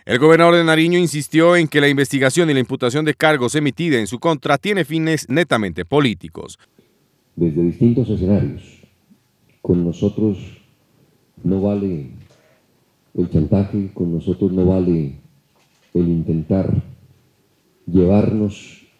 El gobernador de Nariño insistió en que la investigación y la imputación de cargos emitida en su contra tiene fines netamente políticos. Desde distintos escenarios, con nosotros no vale el chantaje, con nosotros no vale el intentar llevarnos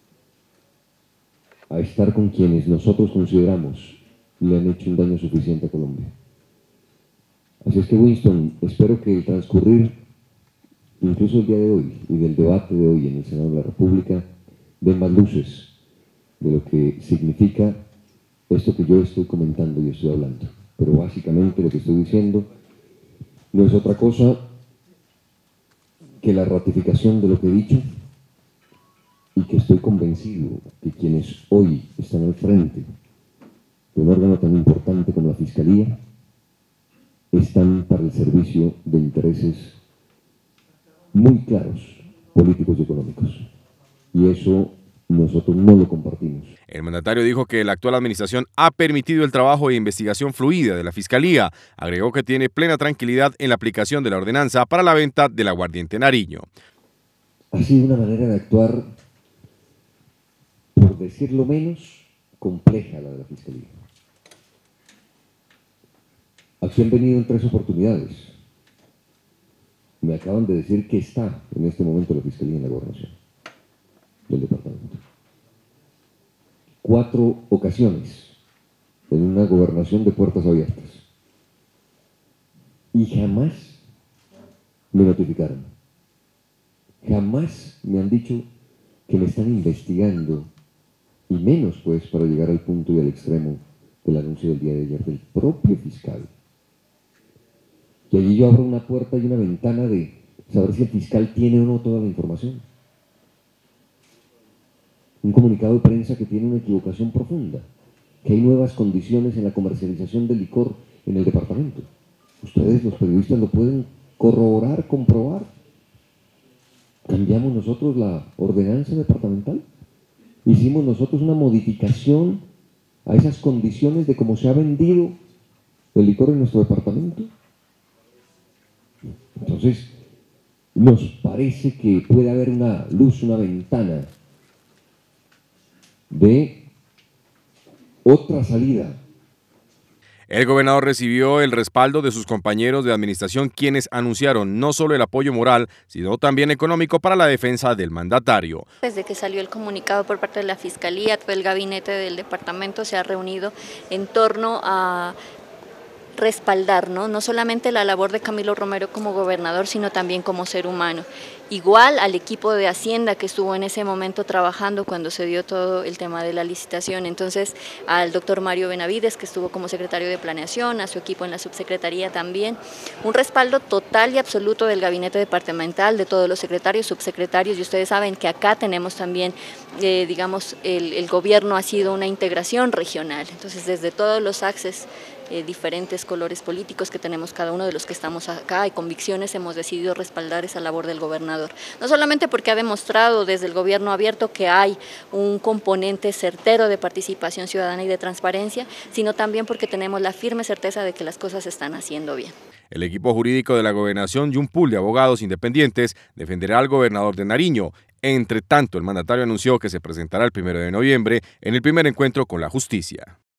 a estar con quienes nosotros consideramos le han hecho un daño suficiente a Colombia. Así es que, Winston, espero que el transcurrir incluso el día de hoy y del debate de hoy en el Senado de la República den más luces de lo que significa esto que yo estoy comentando y estoy hablando. Pero básicamente lo que estoy diciendo no es otra cosa que la ratificación de lo que he dicho y que estoy convencido que quienes hoy están al frente de un órgano tan importante como la Fiscalía están para el servicio de intereses muy claros, políticos y económicos. Y eso nosotros no lo compartimos. El mandatario dijo que la actual administración ha permitido el trabajo de investigación fluida de la Fiscalía. Agregó que tiene plena tranquilidad en la aplicación de la ordenanza para la venta del aguardiente Nariño. Ha sido una manera de actuar, por decirlo menos, compleja la de la Fiscalía. Aquí han venido en 3 oportunidades. Me acaban de decir que está en este momento la Fiscalía en la Gobernación del departamento. 4 ocasiones en una gobernación de puertas abiertas. Y jamás me notificaron. Jamás me han dicho que me están investigando, y menos pues para llegar al punto y al extremo del anuncio del día de ayer del propio fiscal. Que allí yo abro una puerta y una ventana de saber si el fiscal tiene o no toda la información. Un comunicado de prensa que tiene una equivocación profunda, que hay nuevas condiciones en la comercialización del licor en el departamento. Ustedes, los periodistas, lo pueden corroborar, comprobar. ¿Cambiamos nosotros la ordenanza departamental? ¿Hicimos nosotros una modificación a esas condiciones de cómo se ha vendido el licor en nuestro departamento? Entonces, nos parece que puede haber una luz, una ventana de otra salida. El gobernador recibió el respaldo de sus compañeros de administración, quienes anunciaron no solo el apoyo moral, sino también económico para la defensa del mandatario. Desde que salió el comunicado por parte de la Fiscalía, todo el gabinete del departamento se ha reunido en torno a respaldar, ¿no? Solamente la labor de Camilo Romero como gobernador, sino también como ser humano. Igual al equipo de Hacienda que estuvo en ese momento trabajando cuando se dio todo el tema de la licitación. Entonces, al doctor Mario Benavides, que estuvo como secretario de Planeación, a su equipo en la subsecretaría también. Un respaldo total y absoluto del gabinete departamental, de todos los secretarios, subsecretarios, y ustedes saben que acá tenemos también, digamos, el gobierno ha sido una integración regional. Entonces, desde todos los axes, diferentes colores políticos que tenemos cada uno de los que estamos acá y convicciones, hemos decidido respaldar esa labor del gobernador. No solamente porque ha demostrado desde el gobierno abierto que hay un componente certero de participación ciudadana y de transparencia, sino también porque tenemos la firme certeza de que las cosas se están haciendo bien. El equipo jurídico de la gobernación y un pool de abogados independientes defenderá al gobernador de Nariño. Entre tanto, el mandatario anunció que se presentará el 1 de noviembre en el primer encuentro con la justicia.